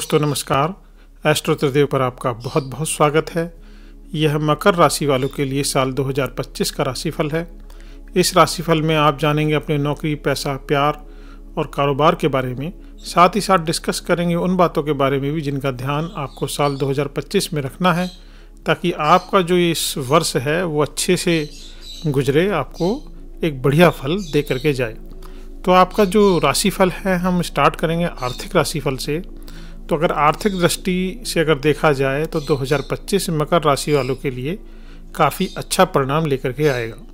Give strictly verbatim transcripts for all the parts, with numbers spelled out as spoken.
दोस्तों नमस्कार। एस्ट्रो त्रिदेव पर आपका बहुत बहुत स्वागत है। यह मकर राशि वालों के लिए साल दो हज़ार पच्चीस का राशिफल है। इस राशिफल में आप जानेंगे अपने नौकरी, पैसा, प्यार और कारोबार के बारे में। साथ ही साथ डिस्कस करेंगे उन बातों के बारे में भी जिनका ध्यान आपको साल दो हज़ार पच्चीस में रखना है, ताकि आपका जो इस वर्ष है वो अच्छे से गुजरे, आपको एक बढ़िया फल दे करके जाए। तो आपका जो राशिफल है, हम स्टार्ट करेंगे आर्थिक राशिफल से। तो अगर आर्थिक दृष्टि से अगर देखा जाए तो दो हज़ार पच्चीस मकर राशि वालों के लिए काफ़ी अच्छा परिणाम लेकर के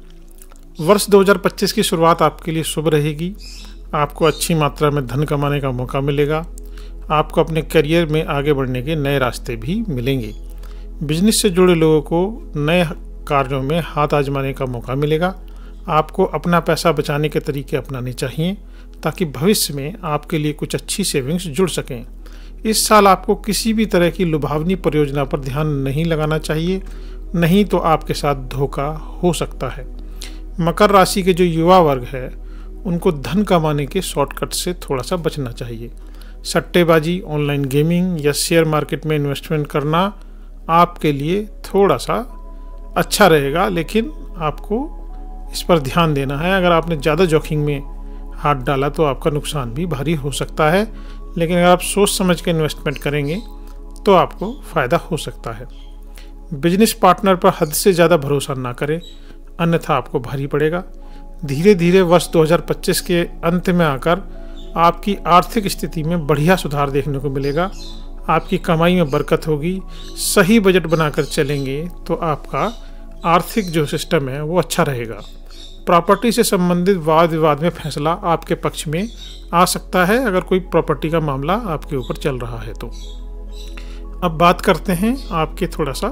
आएगा। वर्ष दो हज़ार पच्चीस की शुरुआत आपके लिए शुभ रहेगी। आपको अच्छी मात्रा में धन कमाने का मौका मिलेगा। आपको अपने करियर में आगे बढ़ने के नए रास्ते भी मिलेंगे। बिजनेस से जुड़े लोगों को नए कार्यों में हाथ आजमाने का मौका मिलेगा। आपको अपना पैसा बचाने के तरीके अपनाने चाहिए, ताकि भविष्य में आपके लिए कुछ अच्छी सेविंग्स जुड़ सकें। इस साल आपको किसी भी तरह की लुभावनी परियोजना पर ध्यान नहीं लगाना चाहिए, नहीं तो आपके साथ धोखा हो सकता है। मकर राशि के जो युवा वर्ग है, उनको धन कमाने के शॉर्टकट से थोड़ा सा बचना चाहिए। सट्टेबाजी, ऑनलाइन गेमिंग या शेयर मार्केट में इन्वेस्टमेंट करना आपके लिए थोड़ा सा अच्छा रहेगा, लेकिन आपको इस पर ध्यान देना है। अगर आपने ज़्यादा जोखिम में हाथ डाला तो आपका नुकसान भी भारी हो सकता है, लेकिन अगर आप सोच समझ के इन्वेस्टमेंट करेंगे तो आपको फ़ायदा हो सकता है। बिजनेस पार्टनर पर हद से ज़्यादा भरोसा ना करें, अन्यथा आपको भारी पड़ेगा। धीरे धीरे वर्ष दो हज़ार पच्चीस के अंत में आकर आपकी आर्थिक स्थिति में बढ़िया सुधार देखने को मिलेगा। आपकी कमाई में बरकत होगी। सही बजट बनाकर चलेंगे तो आपका आर्थिक जो सिस्टम है वो अच्छा रहेगा। प्रॉपर्टी से संबंधित वाद विवाद में फैसला आपके पक्ष में आ सकता है, अगर कोई प्रॉपर्टी का मामला आपके ऊपर चल रहा है तो। अब बात करते हैं आपके थोड़ा सा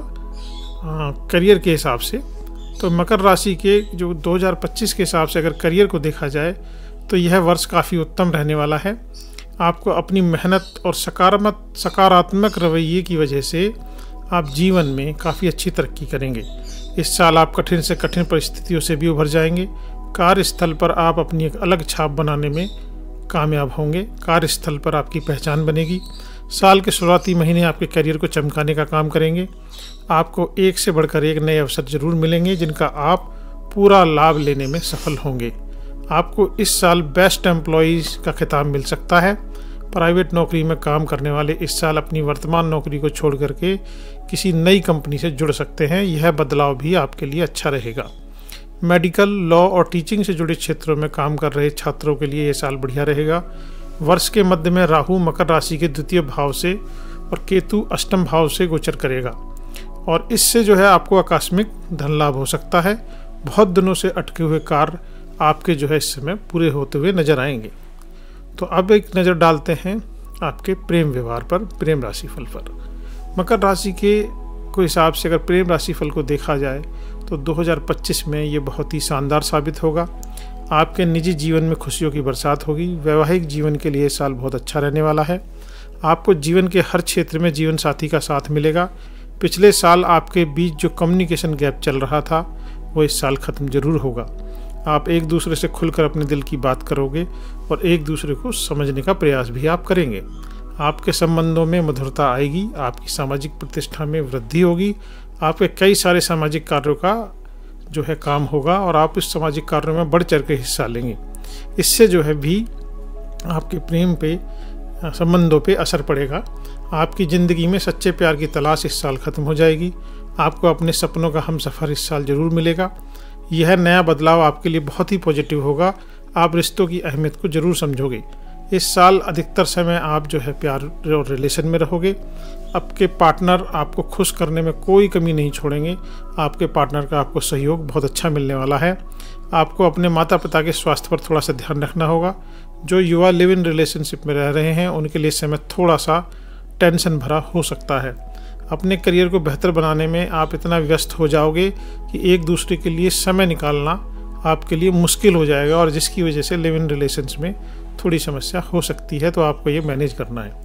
आ, करियर के हिसाब से। तो मकर राशि के जो दो हज़ार पच्चीस के हिसाब से अगर करियर को देखा जाए तो यह वर्ष काफ़ी उत्तम रहने वाला है। आपको अपनी मेहनत और सकारात्मक सकारात्मक रवैये की वजह से आप जीवन में काफ़ी अच्छी तरक्की करेंगे। इस साल आप कठिन से कठिन परिस्थितियों से भी उभर जाएंगे। कार्यस्थल पर आप अपनी एक अलग छाप बनाने में कामयाब होंगे। कार्यस्थल पर आपकी पहचान बनेगी। साल के शुरुआती महीने आपके करियर को चमकाने का काम करेंगे। आपको एक से बढ़कर एक नए अवसर जरूर मिलेंगे, जिनका आप पूरा लाभ लेने में सफल होंगे। आपको इस साल बेस्ट एम्प्लॉयज़ का खिताब मिल सकता है। प्राइवेट नौकरी में काम करने वाले इस साल अपनी वर्तमान नौकरी को छोड़ करके किसी नई कंपनी से जुड़ सकते हैं। यह बदलाव भी आपके लिए अच्छा रहेगा। मेडिकल, लॉ और टीचिंग से जुड़े क्षेत्रों में काम कर रहे छात्रों के लिए यह साल बढ़िया रहेगा। वर्ष के मध्य में राहु मकर राशि के द्वितीय भाव से और केतु अष्टम भाव से गोचर करेगा, और इससे जो है आपको आकस्मिक धन लाभ हो सकता है। बहुत दिनों से अटके हुए कार्य आपके जो है इस समय पूरे होते हुए नजर आएंगे। तो अब एक नज़र डालते हैं आपके प्रेम व्यवहार पर, प्रेम राशिफल पर। मकर राशि के को हिसाब से अगर प्रेम राशिफल को देखा जाए तो दो हज़ार पच्चीस में ये बहुत ही शानदार साबित होगा। आपके निजी जीवन में खुशियों की बरसात होगी। वैवाहिक जीवन के लिए ये साल बहुत अच्छा रहने वाला है। आपको जीवन के हर क्षेत्र में जीवन साथी का साथ मिलेगा। पिछले साल आपके बीच जो कम्युनिकेशन गैप चल रहा था वो इस साल ख़त्म जरूर होगा। आप एक दूसरे से खुलकर अपने दिल की बात करोगे और एक दूसरे को समझने का प्रयास भी आप करेंगे। आपके संबंधों में मधुरता आएगी। आपकी सामाजिक प्रतिष्ठा में वृद्धि होगी। आपके कई सारे सामाजिक कार्यों का जो है काम होगा और आप इस सामाजिक कार्यों में बढ़ चढ़ के हिस्सा लेंगे। इससे जो है भी आपके प्रेम पे, संबंधों पे असर पड़ेगा। आपकी ज़िंदगी में सच्चे प्यार की तलाश इस साल ख़त्म हो जाएगी। आपको अपने सपनों का हमसफ़र इस साल ज़रूर मिलेगा। यह नया बदलाव आपके लिए बहुत ही पॉजिटिव होगा। आप रिश्तों की अहमियत को ज़रूर समझोगे। इस साल अधिकतर समय आप जो है प्यार और रिलेशन में रहोगे। आपके पार्टनर आपको खुश करने में कोई कमी नहीं छोड़ेंगे। आपके पार्टनर का आपको सहयोग बहुत अच्छा मिलने वाला है। आपको अपने माता पिता के स्वास्थ्य पर थोड़ा सा ध्यान रखना होगा। जो युवा लिव इन रिलेशनशिप में रह रहे हैं उनके लिए समय थोड़ा सा टेंशन भरा हो सकता है। अपने करियर को बेहतर बनाने में आप इतना व्यस्त हो जाओगे कि एक दूसरे के लिए समय निकालना आपके लिए मुश्किल हो जाएगा, और जिसकी वजह से लिव इन रिलेशंस में थोड़ी समस्या हो सकती है। तो आपको ये मैनेज करना है।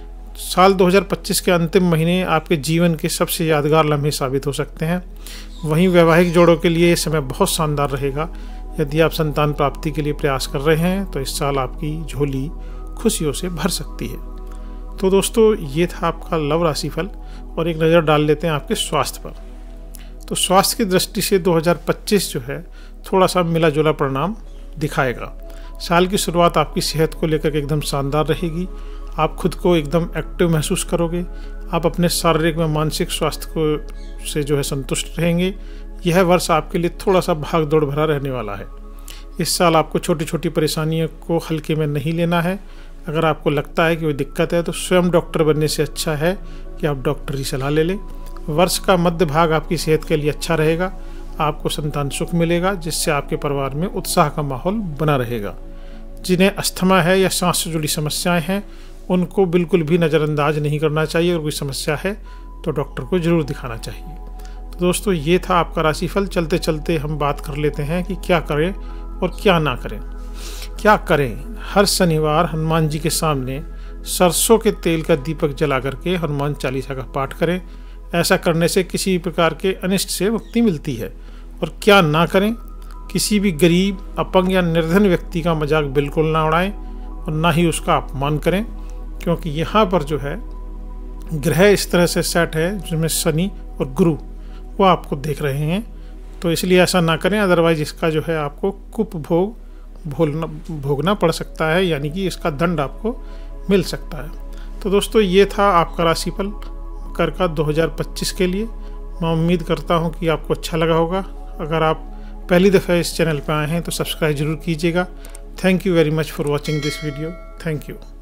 साल दो हज़ार पच्चीस के अंतिम महीने आपके जीवन के सबसे यादगार लम्हे साबित हो सकते हैं। वहीं वैवाहिक जोड़ों के लिए ये समय बहुत शानदार रहेगा। यदि आप संतान प्राप्ति के लिए प्रयास कर रहे हैं तो इस साल आपकी झोली खुशियों से भर सकती है। तो दोस्तों ये था आपका लव राशिफल, और एक नज़र डाल लेते हैं आपके स्वास्थ्य पर। तो स्वास्थ्य की दृष्टि से दो हज़ार पच्चीस जो है थोड़ा सा मिला जुला परिणाम दिखाएगा। साल की शुरुआत आपकी सेहत को लेकर के एकदम शानदार रहेगी। आप खुद को एकदम एक्टिव महसूस करोगे। आप अपने शारीरिक व मानसिक स्वास्थ्य को से जो है संतुष्ट रहेंगे। यह वर्ष आपके लिए थोड़ा सा भाग दौड़ भरा रहने वाला है। इस साल आपको छोटी छोटी परेशानियों को हल्के में नहीं लेना है। अगर आपको लगता है कि कोई दिक्कत है तो स्वयं डॉक्टर बनने से अच्छा है कि आप डॉक्टर की सलाह ले लें। वर्ष का मध्य भाग आपकी सेहत के लिए अच्छा रहेगा। आपको संतान सुख मिलेगा, जिससे आपके परिवार में उत्साह का माहौल बना रहेगा। जिन्हें अस्थमा है या सांस से जुड़ी समस्याएं हैं, उनको बिल्कुल भी नज़रअंदाज नहीं करना चाहिए। अगर कोई समस्या है तो डॉक्टर को ज़रूर दिखाना चाहिए। तो दोस्तों ये था आपका राशिफल। चलते चलते हम बात कर लेते हैं कि क्या करें और क्या ना करें। क्या करें? हर शनिवार हनुमान जी के सामने सरसों के तेल का दीपक जला करके हनुमान चालीसा का पाठ करें। ऐसा करने से किसी प्रकार के अनिष्ट से मुक्ति मिलती है। और क्या ना करें? किसी भी गरीब, अपंग या निर्धन व्यक्ति का मजाक बिल्कुल ना उड़ाएं और ना ही उसका अपमान करें, क्योंकि यहाँ पर जो है ग्रह इस तरह से सेट है जिसमें शनि और गुरु वो आपको देख रहे हैं। तो इसलिए ऐसा ना करें, अदरवाइज इसका जो है आपको कुपभोग भोगना भोगना पड़ सकता है, यानी कि इसका दंड आपको मिल सकता है। तो दोस्तों ये था आपका राशिफल मकर का दो हज़ार पच्चीस के लिए। मैं उम्मीद करता हूँ कि आपको अच्छा लगा होगा। अगर आप पहली दफ़ा इस चैनल पर आए हैं तो सब्सक्राइब जरूर कीजिएगा। Thank you very much for watching this video. Thank you.